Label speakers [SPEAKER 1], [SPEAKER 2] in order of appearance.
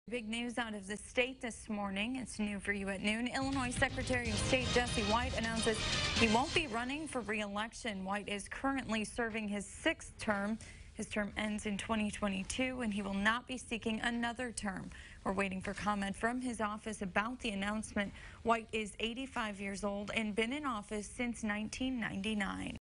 [SPEAKER 1] Big news out of the state this morning. It's new for you at noon. Illinois Secretary of State Jesse White announces he won't be running for re-election. White is currently serving his 6th term. His term ends in 2022, and he will not be seeking another term. We're waiting for comment from his office about the announcement. White is 85 years old and been in office since 1999.